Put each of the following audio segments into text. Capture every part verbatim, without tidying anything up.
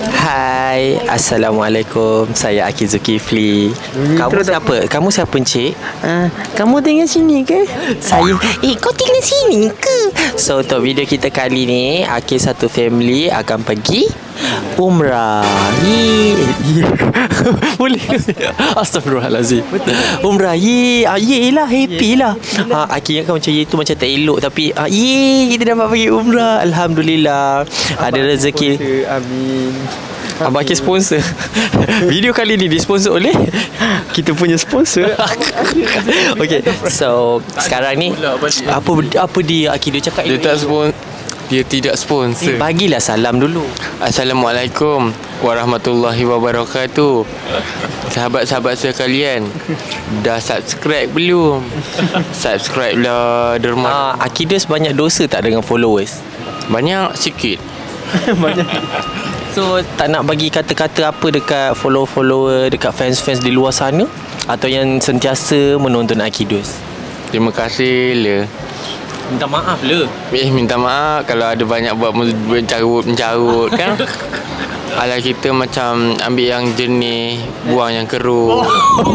Hai, Assalamualaikum. Saya Aki Zulkifli. Kamu siapa? Kamu siapa, Encik? Uh, kamu tinggal sini ke? Saya. Eh, kau tinggal sini ke? So, untuk video kita kali ni, Aki satu family akan pergi umrah. Ye. Boleh ke? Astagfirullahalazim. Betul. Umrah. Ye. Ah, ye lah, happy lah. Ha, Aki ingatkan macam ye tu macam tak elok, tapi ah, ye, kita dapat pergi umrah. Alhamdulillah. Ada rezeki. Amin. Abang Aki sponsor. Video kali ni disponsor oleh kita punya sponsor. Okay, so sekarang ni apa apa dia Aki dia cakap dia tak sponsor. Dia tidak sponsor. Eh, bagilah salam dulu. Assalamualaikum warahmatullahi wabarakatuh. Sahabat-sahabat sekalian, dah subscribe belum? Subscribe lah derma. Ah, Akidos banyak dosa tak dengan followers? Banyak sikit. Banyak. So tak nak bagi kata-kata apa dekat follow-follower, dekat fans-fans di luar sana atau yang sentiasa menonton Akidos? Terima kasih le. Minta maaf le. Eh minta maaf kalau ada banyak buat mencarut-mencarut kan. Alah kita macam ambil yang jernih, buang yang keruh. Oh.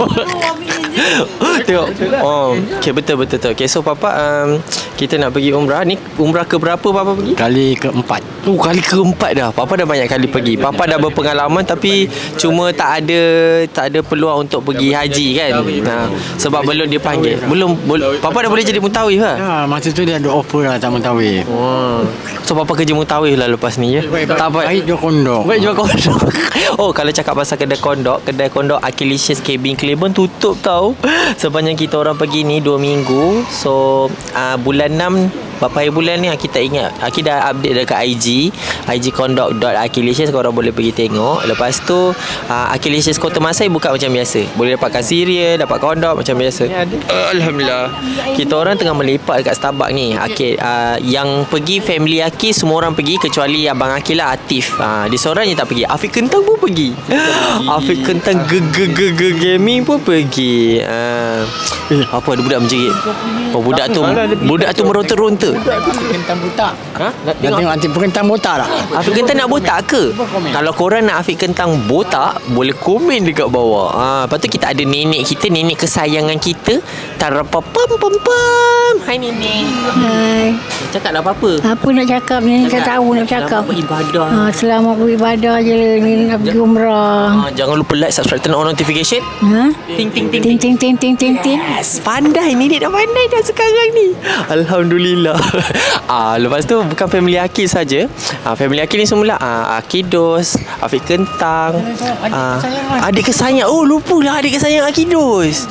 Tengok. Oh, okey betul betul betul. Okey, so papa um, kita nak pergi umrah. Ni umrah ke berapa papa pergi? Kali keempat. Oh, kali keempat dah. Papa dah banyak kali pergi. Papa dah berpengalaman tapi cuma tak ada tak ada peluang untuk pergi haji kan. Nah, sebab belum dipanggil. Belum, belum papa dah boleh jadi mutawif lah. Ya, masa tu dia ada offer lah tak mutawif. Oh. So papa kerja mutawif lah lepas ni ya. Tak apa. Baik jual kondok. Baik jual kondok. Oh, kalau cakap pasal kedai kondok, kedai kondok Akilicious Cabin Claiborne tutup tau. Sepanjang kita orang pergi ni dua minggu. So uh, bulan enam berapa hari bulan ni kita ingat. Aki dah update dekat I G I G kondok dot akilicious. Korang boleh pergi tengok. Lepas tu uh, Akilicious Kota Masai buka macam biasa. Boleh dapatkan cereal, dapat kondok macam biasa. uh, Alhamdulillah. Kita orang tengah melepak dekat Starbucks ni. Aki uh, yang pergi family Aki semua orang pergi kecuali abang Aki lah, Atif. uh, Dia seorang je tak pergi. Afiq Kentang pun pergi. Afiq Kentang ge-ge-ge gaming pun pergi. uh, Eh, apa ada budak menjerit. Oh, budak tu budak tu meronta-ronta. Kentang botak. Ha? Nak tengok nanti kentang botak tak? Afiq Kentang nak botak ke? Kalau korang nak Afiq Kentang botak, boleh komen dekat bawah. Ha, lepas tu kita ada nenek kita, nenek kesayangan kita. Tarapapam pam pam. Hai nenek. Hai. Cakap lah apa-apa. Apa nak cakap ni? Saya tahu nak cakap. Selamat beribadah. Ha, selamat beribadah je ni nak pergi umrah. Ha, jangan lupa like, subscribe, turn on notification. Ha? Ting ting ting Ting ting ting ting ting ting. Yes, pandai nenek dah pandai dah sekarang ni. Alhamdulillah. Ah, lepas tu bukan family Akil saja. Ah, family Akil ni semula ah, Akidos, Afiq Kentang, ah, adik kesayang. Oh, lupa lah adik kesayang Akidos.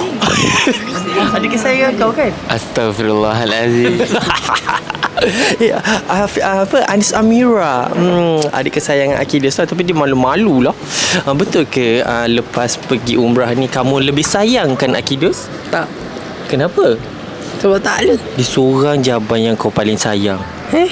Adik kesayang kau kan? Astaghfirullahalazim. Ya, apa Anis Amira, hmm, adik kesayangan Akidos lah, tapi dia malu-malu lah. Ah, betul ke ah, lepas pergi umrah ni kamu lebih sayangkan Akidos? Tak. Kenapa? Sebab tak ada. Dia seorang je abang yang kau paling sayang. Eh?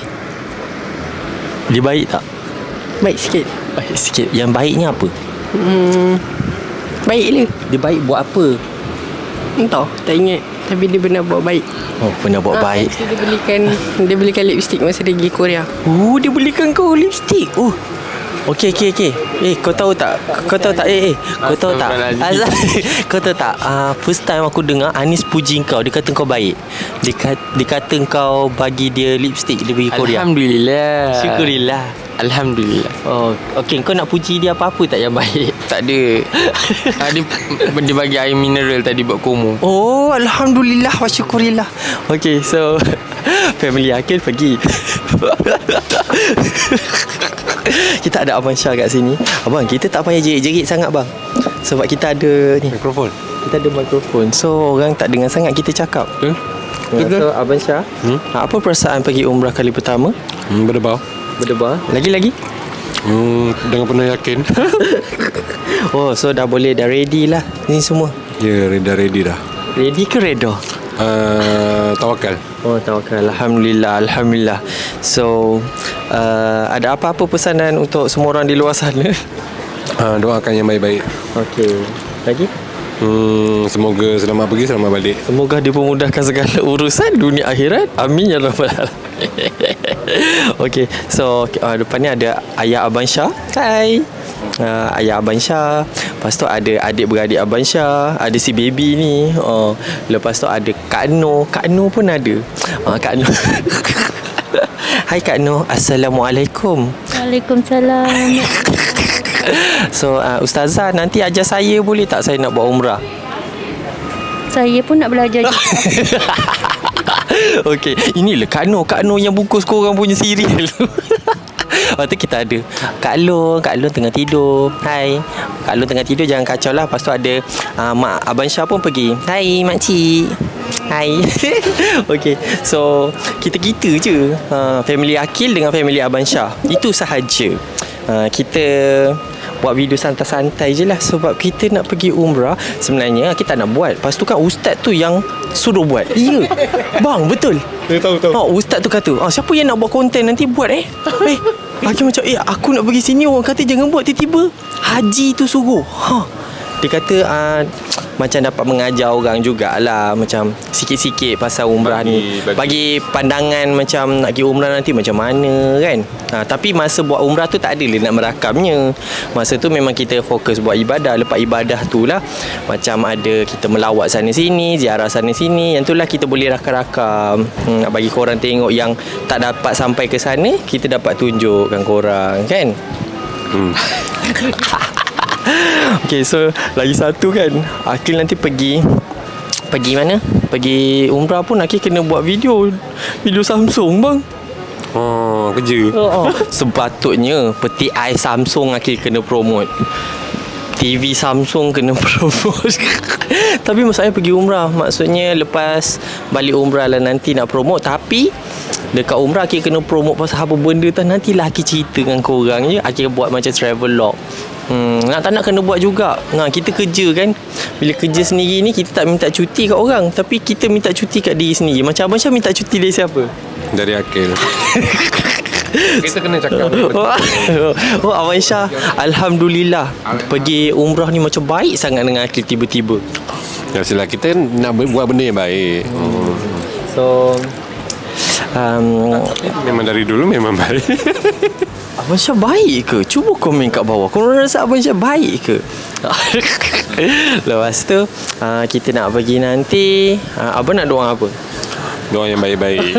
Dia baik tak? Baik sikit. Baik sikit. Yang baiknya apa? Hmm, baik le. Dia baik buat apa? Entah, tak ingat. Tapi dia pernah buat baik. Oh, pernah buat ha, baik. Dia belikan Dia belikan lipstick masa dia pergi Korea. Oh, dia belikan kau lipstick. Oh. Okey, okey, okey. Eh, kau tahu tak? Kau tahu tak? Eh, eh. Kau tahu tak? Azal, kau tahu tak? Uh, first time aku dengar Anis puji kau. Dia kata kau baik. Dia kata, dia kata kau bagi dia lipstick dia pergi Korea. Alhamdulillah. Syukurillah. Alhamdulillah. Oh, okey. Kau nak puji dia apa-apa tak yang baik? Tak ada. ah, dia, dia bagi air mineral tadi buat komo. Oh, Alhamdulillah wa syukurillah. Okey, so family Akil pergi. Kita ada Abang Syah kat sini. Abang, kita tak payah jerit-jerit sangat bang. Sebab kita ada ni Mikrofon. Kita ada mikrofon. So orang tak dengar sangat kita cakap. Betul. Betul. So Abang Syah, hmm? apa perasaan pergi umrah kali pertama? Hmm, berdebar. Berdebar. Lagi-lagi? Hmm, dengan penuh yakin. Oh, so dah boleh, dah ready lah ni semua. Ya, yeah, dah ready dah. Ready ke reda? Uh, tawakal. Oh, tawakal. Alhamdulillah, Alhamdulillah. So uh, ada apa-apa pesanan untuk semua orang di luar sana? Uh, doakan yang baik-baik. Okey. Lagi? Hmm, semoga selamat pergi, selamat balik. Semoga dipermudahkan segala urusan dunia akhirat. Amin ya rabbal alamin. Okay, so uh, depan ni ada ayah Abang Syah. Hai. Uh, ayah Abang Syah. Lepas tu ada adik-beradik Abang Syah. Ada si baby ni. uh, Lepas tu ada Kak Noh. Kak Noh pun ada. uh, Kak Noh. Hai Kak Noh. Assalamualaikum. Waalaikumsalam. So uh, Ustazah, nanti ajar saya boleh tak saya nak buat umrah? Saya pun nak belajar juga. Okey, inilah Kak Noh. Kak Noh yang bungkus korang punya serial. Lepas tu kita ada Kak Long. Kak Long tengah tidur. Hai. Kak Long tengah tidur, jangan kacau lah. Lepas tu ada uh, Mak Abang Syah pun pergi. Hai makcik. Hai. Okey, so kita-kita je, uh, family Akil dengan family Abang Syah. Itu sahaja. uh, Kita buat video santai-santai je lah. Sebab kita nak pergi umrah. Sebenarnya kita nak buat. Lepas tu kan ustaz tu yang suruh buat. Ya bang, betul. Saya tahu tahu. Oh, ustaz tu kata, ah, siapa yang nak buat konten nanti buat eh. Eh, Hakim macam, eh aku nak pergi sini, orang kata jangan buat. Tiba-tiba Haji tu suruh. Ha. Dia kata uh, macam dapat mengajar orang jugalah, macam sikit-sikit pasal umrah bagi, ni bagi. bagi pandangan macam nak pergi umrah nanti macam mana kan. ha, Tapi masa buat umrah tu tak adalah nak merakamnya. Masa tu memang kita fokus buat ibadah. Lepas ibadah tu lah macam ada kita melawat sana sini, ziarah sana sini. Yang tu lah kita boleh rakam-rakam, hmm, nak bagi korang tengok. Yang tak dapat sampai ke sana, kita dapat tunjukkan korang kan. hmm. Okay, so lagi satu kan, Akil nanti pergi Pergi mana? Pergi umrah pun Akil kena buat video Video Samsung bang. Oh, kerja. oh, oh. Sepatutnya peti ais Samsung Akil kena promote, T V Samsung kena promote. Tapi maksudnya pergi umrah, maksudnya lepas balik umrah lah nanti nak promote. Tapi dekat umrah Akil kena promote pasal apa benda tu. Nantilah Akil cerita dengan korang je. Akil buat macam travel log. Hmm, nak tak nak kena buat juga. Nah, kita kerja kan. Bila kerja sendiri ni kita tak minta cuti kat orang, tapi kita minta cuti kat diri sendiri. Macam Abang Syah minta cuti dari siapa? Dari Akil. Kita kena cakap. Oh, Abang Syah alhamdulillah pergi umrah ni macam baik sangat dengan Akil tiba-tiba. Ya silah, kita nak buat benda yang baik. hmm. So um, memang dari dulu memang baik. Abang Syah baik ke? Cuba komen kat bawah. Korang rasa Abang Syah baik ke? Lepas tu uh, kita nak pergi nanti. uh, Abang nak doa apa? Doa yang baik-baik.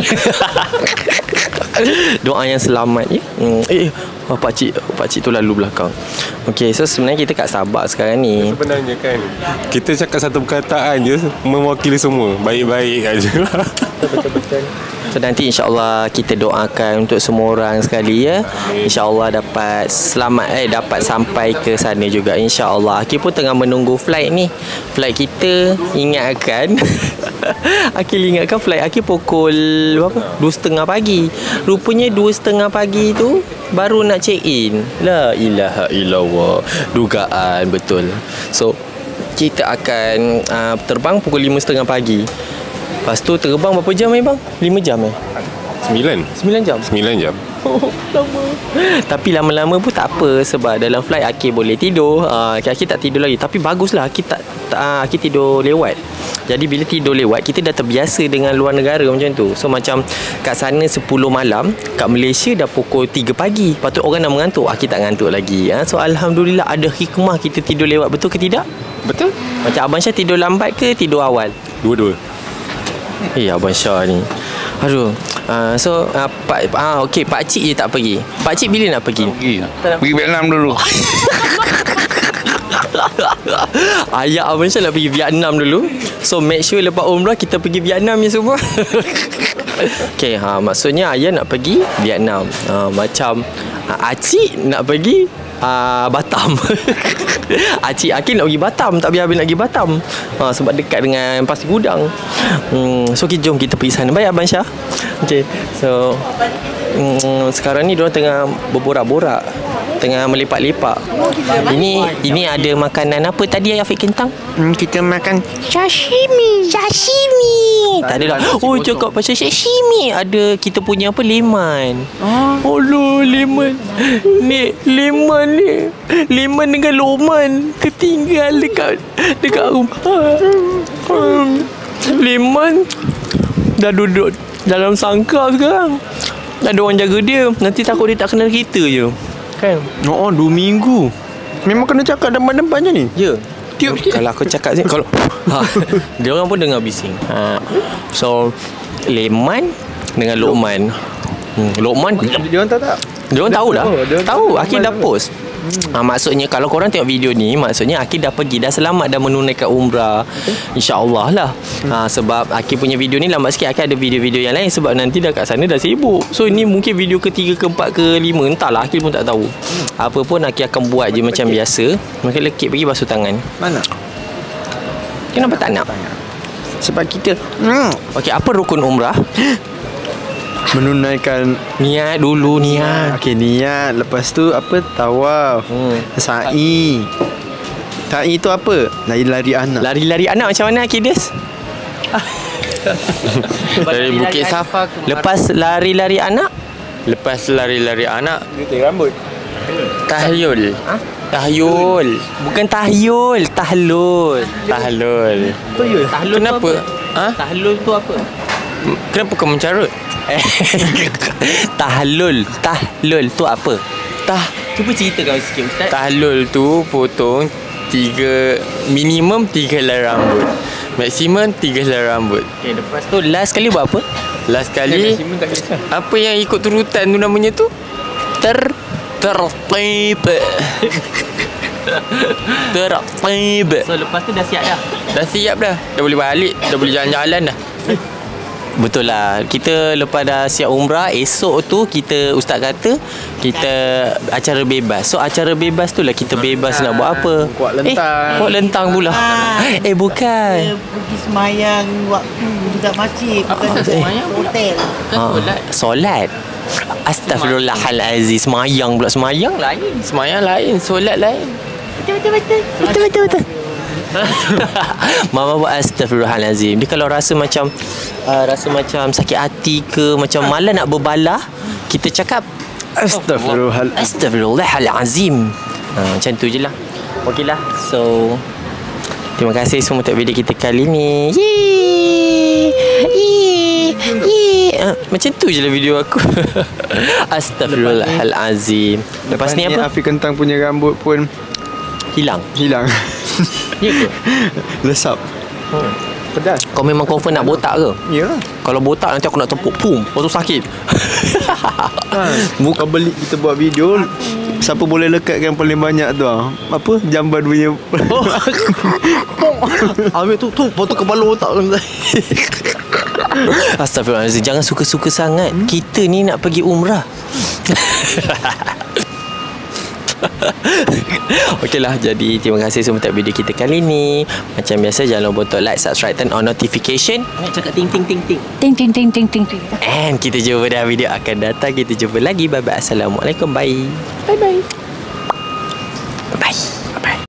Doa yang selamat ya. hmm. Eh, oh, pakcik Pakcik tu lalu belakang. Okay, so sebenarnya kita kat Sabah sekarang ni. Sebenarnya kan kita cakap satu perkataan je mewakili semua. Baik-baik aja lah. Betul-betul. So nanti insyaAllah kita doakan untuk semua orang sekali ya. InsyaAllah dapat selamat eh dapat sampai ke sana juga insyaAllah. Akil pun tengah menunggu flight ni. Flight kita ingatkan Akil ingatkan flight Akil pukul berapa? Dua setengah pagi. Rupanya dua setengah pagi tu baru nak check in. La ilaha illallah. Dugaan betul. So kita akan uh, terbang pukul lima setengah pagi. Lepas tu terbang berapa jam eh bang? lima jam eh? Sembilan. Sembilan jam? Sembilan jam. Oh, lama. Tapi lama-lama pun tak apa. Sebab dalam flight Akil boleh tidur. uh, Akil tak tidur lagi. Tapi baguslah Akil tak, tak uh, Akil tidur lewat. Jadi bila tidur lewat, kita dah terbiasa dengan luar negara macam tu. So macam kat sana sepuluh malam, kat Malaysia dah pukul tiga pagi. Patut orang dah mengantuk, Akil tak ngantuk lagi. ha? So Alhamdulillah ada hikmah kita tidur lewat. Betul ke tidak? Betul. Macam Abang Syah tidur lambat ke tidur awal? Dua-dua. Eh Abang Syah ni, aduh. uh, So uh, Pak ah, okay, pakcik je tak pergi. Pakcik bila nak pergi? Pergi, pergi Vietnam dulu. Ayah Abang Syah nak pergi Vietnam dulu. So make sure lepas umrah kita pergi Vietnam ni semua. Okay, ha, maksudnya ayah nak pergi Vietnam. ha, Macam uh, Acik nak pergi uh, Batam. Acik Akil nak pergi Batam. Tak habis-habis nak pergi Batam. ha, Sebab dekat dengan Pasir Gudang. hmm, So kita jom kita pergi sana. Baik Abang Syah. Okay, so hmm, sekarang ni diorang tengah berborak-borak, tengah melepak-lepak. Ini ini ada makanan apa tadi Afiq Kentang? Hmm, kita makan Sashimi. Sashimi. Tak ada lah. Oh, cakap pasal sashimi. Ada kita punya apa, lemon. Oh, lo lemon. Ni lemon ni. Lemon dengan loman tertinggal dekat dekat rumah. Lemon dah duduk dalam sangkar sekarang. Ada orang jaga dia. Nanti takut dia tak kenal kita je. Kan? Oh, dua minggu. Memang kena cakap depan-depannya ni. Ya. Tiup kalau aku cakap sini kalau ha, dia orang pun dengar bising. Ha. So Leman dengan Luqman. Hmm, Luqman Dia orang tahu tak? dia orang tahu dah. Oh, dia orang Tahu tahu. Akid dah post. Hmm. Ha, maksudnya kalau korang tengok video ni, maksudnya Akid dah pergi, dah selamat, dah menunaikan umrah. InsyaAllah lah. Hmm. Ha, sebab Akid punya video ni lambat sikit. Akid ada video-video yang lain sebab nanti dah kat sana dah sibuk. So ini mungkin video ketiga, keempat, kelima, entahlah, Akid pun tak tahu. Hmm. Apa pun Akid akan buat je macam biasa. Maka lekit pergi basuh tangan. Mana? Kenapa tak nak? Sebab kita hmm, Okey, apa rukun umrah? menunaikan Niat dulu, niat. Okey, niat. Lepas tu apa? Tawaf. Hmm. Sa'i. Sa'i tu apa? Lari-lari anak. Lari-lari anak macam mana, Akides? Dari Bukit Safa ke Lepas lari-lari anak, Lepas lari-lari anak, Gunting rambut. tahyul. ha? Tahyul. Bukan tahyul, tahlul. Tahlul. Tahlul Kenapa? tu apa? Ha? Tahlul tu apa? Kenapa kau mencarut? Eh, tahlul, tahlul tu apa? Tah Cuba ceritakan sikit, Ustaz. Tahlul tu potong tiga, minimum tiga helai rambut. Maksimum tiga helai rambut. Okay, lepas tu last kali buat apa? Last kali apa yang ikut turutan tu namanya tu? Ter Tertib. Tertib. So lepas tu dah siap dah. Dah siap dah. Dah boleh balik, dah boleh jalan-jalan dah. Betul lah. Kita lepas dah siap umrah, esok tu kita, Ustaz kata kita acara bebas. So acara bebas tu lah kita bebas nak buat apa. Kuat lentang. Eh, kuat lentang pula. Eh bukan. Pergi semayang waktu dekat masjid, bukan dekat hotel. Ha, solat. Astaghfirullahalazim. Semayang pula. Semayang lain. Semayang lain, solat lain. Betul betul betul. Mama buat astaghfirullahalazim. Dia kalau rasa macam uh, rasa macam sakit hati ke, macam malas nak berbalah, kita cakap Astaghfirullah. Astaghfirullahalazim. Ha, macam tu je lah. Okeylah. So terima kasih semua untuk video kita kali ni. Yeay. Yeay. Yeay. Ha, macam tu je lah video aku. Astaghfirullahalazim. Lepas ni apa? Afi Kentang punya rambut pun Hilang. hilang. Ya ke? Lesap. Hmm. Pedas. Kau memang confirm nak botak ke? Ya. Kalau botak nanti aku nak tepuk pum. Lepas tu sakit. Muka beli kita buat video. Siapa boleh lekatkan paling banyak tu ah? Apa? Jamban punya. Ambil tu, tu, lepas tu kepala otak. Astagfirullahaladzim. Jangan suka-suka sangat. Kita ni nak pergi umrah. Okeylah, jadi terima kasih semua untuk video kita kali ni. Macam biasa, jangan lupa untuk like, subscribe, turn on notification. Nak cakap ting ting ting ting. Ting ting ting ting ting ting. And kita jumpa dalam video akan datang. Kita jumpa lagi. Bye bye. Assalamualaikum. Bye. Bye bye. Bye.